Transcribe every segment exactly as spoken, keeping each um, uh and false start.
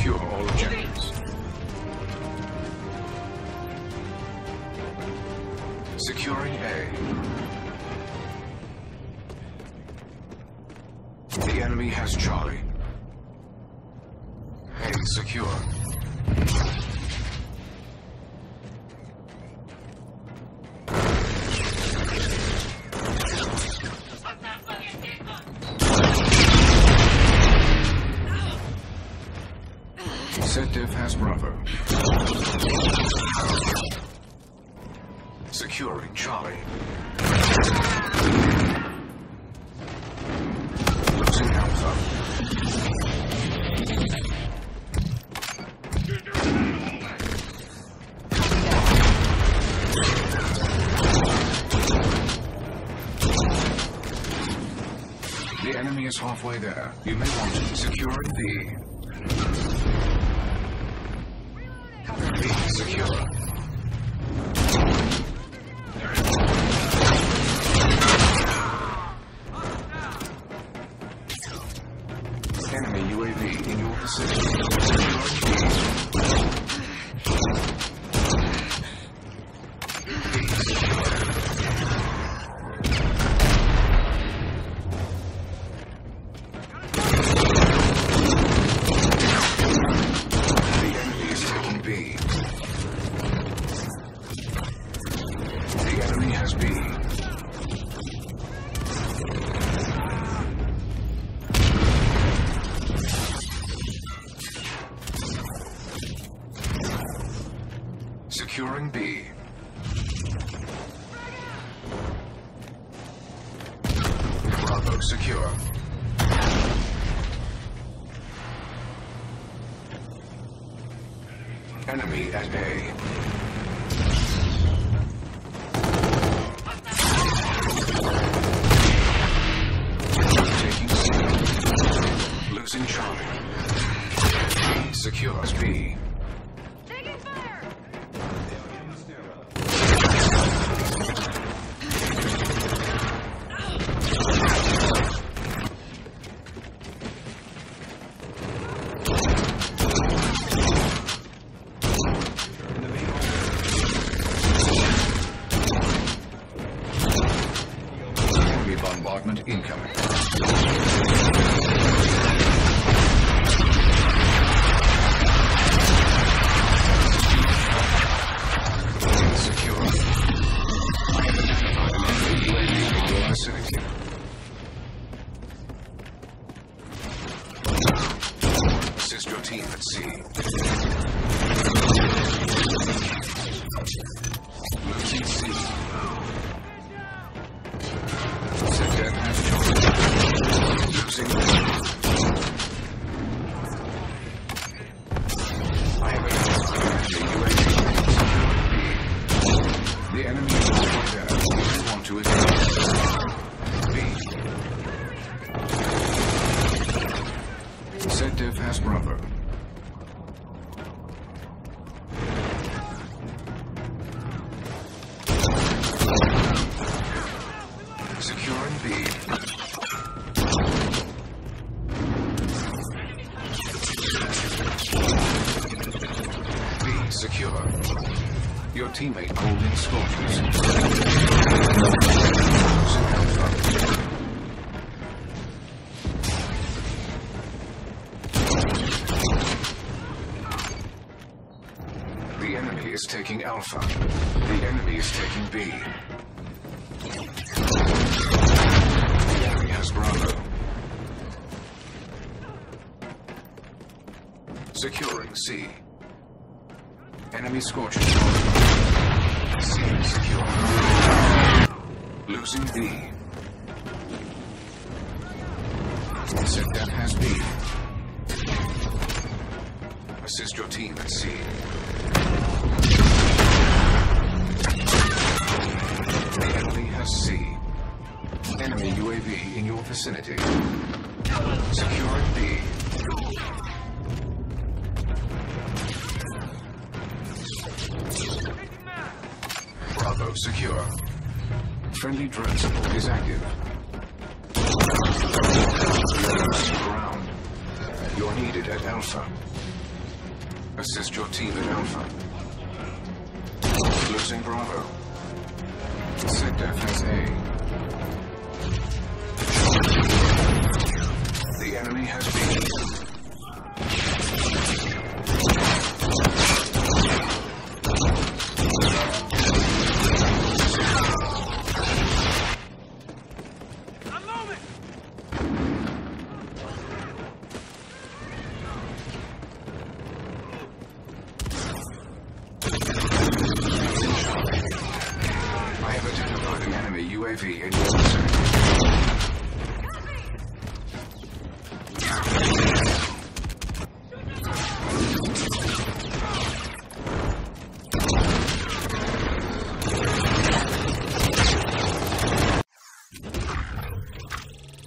Secure all objectives. Securing A. The enemy has Charlie. A secure. Setdev has Bravo. Securing Charlie. Losing Alpha. The enemy is halfway there. You may want to secure B. B secure. Enemy U A V in your vicinity. Securing B. Bravo secure. Enemy at A. Taking C. Losing Charlie. B secures B. Bombardment incoming. Secure. I have identified an enemy U A V in your vicinity. Assist your team at C. Losing C. Setdev has Charlie. Losing I have identified the U A V. The enemy is right there. We want to advance. B. Setdev has Bravo. Securing B. B secure. Your teammate called in Scorpions. Losing Alpha. The enemy is taking Alpha. The enemy is taking B. Bravo. Securing C. Enemy scorching. C secure. Losing B. Setdev has B. Assist your team at C. The enemy has C. Enemy U A V in your vicinity. Securing B. Bravo secure. Friendly drone support is active. Ground. You're needed at Alpha. Assist your team at Alpha. Losing Bravo. SecDef has A. The enemy has B. U A V in your vicinity.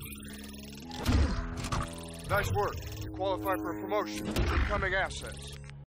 Nice work. You qualify for a promotion. Incoming assets.